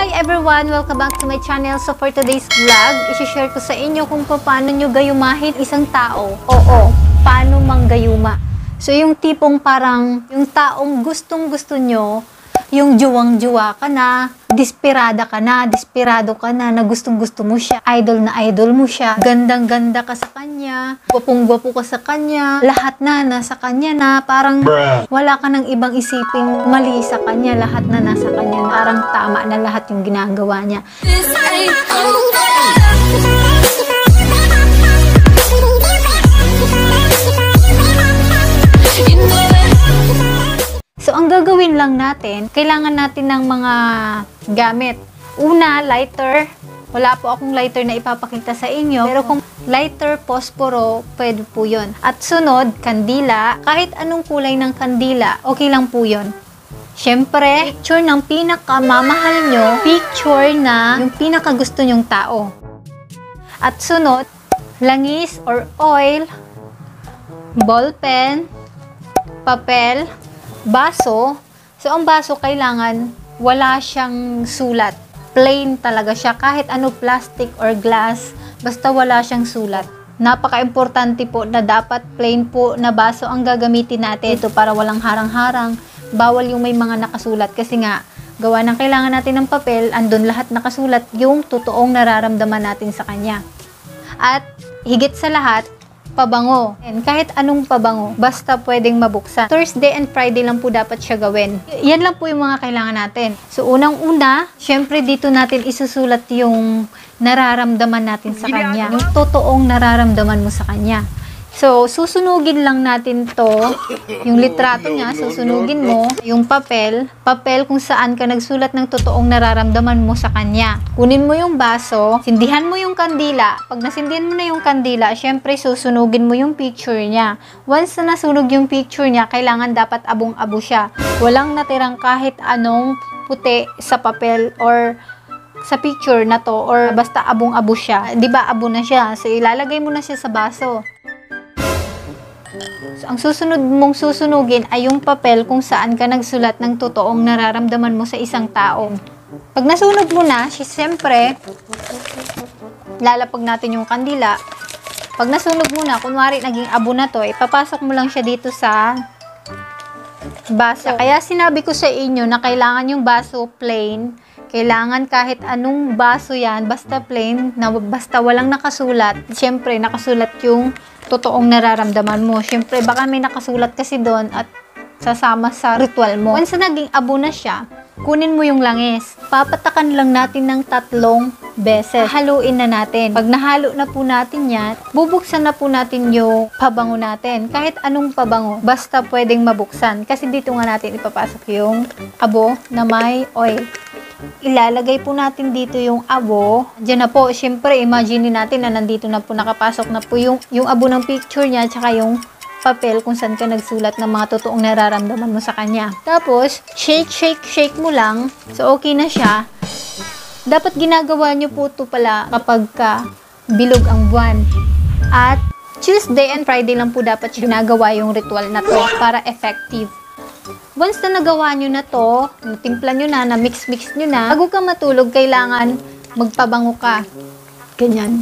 Hi everyone! Welcome back to my channel. So for today's vlog, isi-share ko sa inyo kung paano nyo gayumahin isang tao. Oo, paano manggayuma. So yung tipong parang, yung taong gustong-gusto nyo, yung juwang-juwa ka na, desperado ka na, na gustong-gusto mo siya, idol na idol mo siya, gandang-ganda ka sa kanya, gwapong-gwapo ka sa kanya, lahat na nasa kanya na, parang wala ka nang ibang isiping mali sa kanya, lahat na nasa kanya, parang tama na lahat yung ginagawa niya. So, ang gagawin lang natin, kailangan natin ng mga gamit. Una, lighter. Wala po akong lighter na ipapakita sa inyo. Pero kung lighter, posporo, pwede po yun. At sunod, kandila. Kahit anong kulay ng kandila, okay lang po yun. Siyempre, picture ng pinakamamahal nyo, picture na yung pinakagusto nyong tao. At sunod, langis or oil, ballpen, papel, baso. So, ang baso kailangan wala siyang sulat. Plain talaga siya. Kahit ano, plastic or glass, basta wala siyang sulat. Napaka-importante po na dapat plain po na baso ang gagamitin natin. Ito para walang harang-harang. Bawal yung may mga nakasulat. Kasi nga, gawa ng kailangan natin ng papel, andun lahat nakasulat yung totoong nararamdaman natin sa kanya. At higit sa lahat, pabango. And kahit anong pabango, basta pwedeng mabuksan. Thursday and Friday lang po dapat siya gawin. Yan lang po yung mga kailangan natin. So, unang-una, syempre dito natin isusulat yung nararamdaman natin sa kanya. Yung totoong nararamdaman mo sa kanya. So, susunugin lang natin to, yung litrato niya, susunugin mo, yung papel kung saan ka nagsulat ng totoong nararamdaman mo sa kanya. Kunin mo yung baso, sindihan mo yung kandila. Pag nasindihan mo na yung kandila, syempre susunugin mo yung picture niya. Once na nasunog yung picture niya, kailangan dapat abong-abo siya. Walang natirang kahit anong puti sa papel or sa picture na to, or basta abong-abo siya. Di ba abo na siya? So, ilalagay mo na siya sa baso. So, ang susunod mong susunugin ay yung papel kung saan ka nagsulat ng totoong nararamdaman mo sa isang tao. Pag nasunog mo na, siyempre, lalapag natin yung kandila. Pag nasunog mo na, kunwari naging abo na to, ipapasok mo lang siya dito sa baso. Kaya sinabi ko sa inyo na kailangan yung baso plain. Kailangan kahit anong baso yan, basta plain, na basta walang nakasulat. Siyempre, nakasulat yung totoong nararamdaman mo. Siyempre, baka may nakasulat kasi doon at sasama sa ritual mo. Once na naging abo na siya, kunin mo yung langis. Papatakan lang natin ng 3 beses. Haluin na natin. Pag nahalo na po natin yan, bubuksan na po natin yung pabango natin. Kahit anong pabango, basta pwedeng mabuksan. Kasi dito nga natin ipapasok yung abo na may oil. Ilalagay po natin dito yung abo. Diyan na po, syempre, imagine natin na nandito na po, nakapasok na po yung abo ng picture niya, tsaka yung papel kung saan ka nagsulat ng mga totoong nararamdaman mo sa kanya. Tapos, shake mo lang. So, okay na siya. Dapat ginagawa nyo po ito pala kapag bilog ang buwan. At Tuesday and Friday lang po dapat ginagawa yung ritual na to para effective. Once na nagawa nyo na to, natimpla nyo na, mix nyo na, bago ka matulog, kailangan magpabango ka. Ganyan.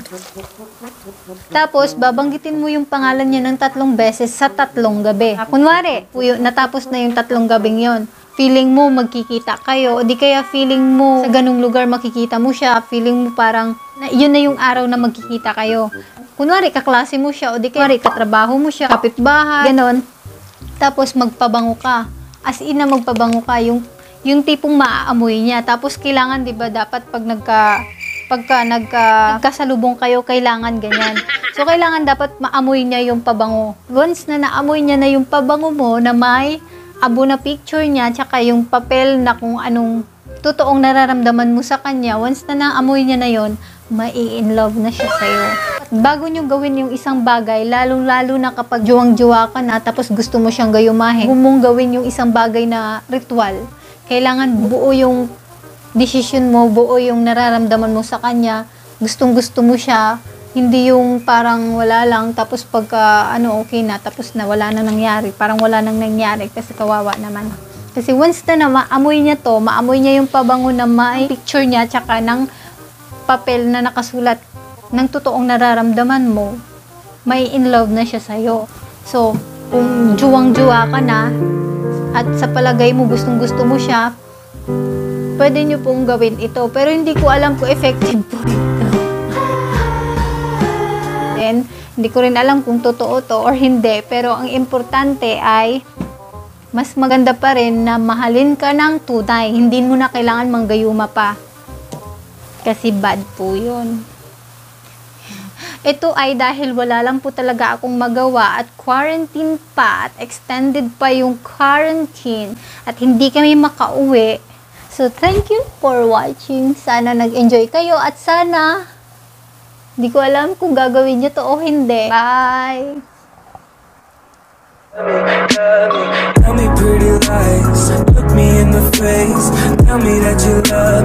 Tapos, babanggitin mo yung pangalan niya ng 3 beses sa 3 gabi. Kunwari, natapos na yung 3 gabing yon. Feeling mo magkikita kayo, o di kaya feeling mo sa ganung lugar makikita mo siya, feeling mo parang yun na yung araw na magkikita kayo. Kunwari, kaklase mo siya, o di kaya katrabaho mo siya, kapitbahay, ganon. Tapos, magpabango ka. As in na magpabango ka, yung tipong maaamoy niya. Tapos kailangan, 'di ba, dapat pagka nagkasalubong kayo, kailangan ganyan. So kailangan dapat maamoy niya yung pabango. Once na naamoy niya na yung pabango mo na may abo na picture niya, tsaka yung papel na kung anong totoong nararamdaman mo sa kanya, once na naamoy niya na yon, mai-in love na siya sa'yo. At bago nyo gawin yung isang bagay, lalong-lalo na kapag juwang-juwa ka na, tapos gusto mo siyang gayumahin, kung mong gawin yung isang bagay na ritual, kailangan buo yung decision mo, buo yung nararamdaman mo sa kanya, gustong-gusto mo siya, hindi yung parang wala lang, tapos pagka okay na, tapos na wala nang nangyari, parang wala nang nangyari kasi kawawa naman. Kasi once na maamoy niya to, maamoy niya yung pabango na may picture niya tsaka ng papel na nakasulat ng totoong nararamdaman mo, may in love na siya sa'yo. So, kung juwang-juwa ka na at sa palagay mo gustong-gusto mo siya, pwede nyo pong gawin ito. Pero hindi ko alam kung effective po ito. And hindi ko rin alam kung totoo to or hindi. Pero ang importante ay mas maganda pa rin na mahalin ka ng tunay. Hindi mo na kailangan manggayuma pa. Kasi bad po yun. Ito ay dahil wala lang po talaga akong magawa at quarantine pa at extended pa yung quarantine at hindi kami makauwi. So, thank you for watching. Sana nag-enjoy kayo at sana hindi ko alam kung gagawin nyo to o hindi. Bye! Tell me pretty lies, look me in the face. Tell me that you love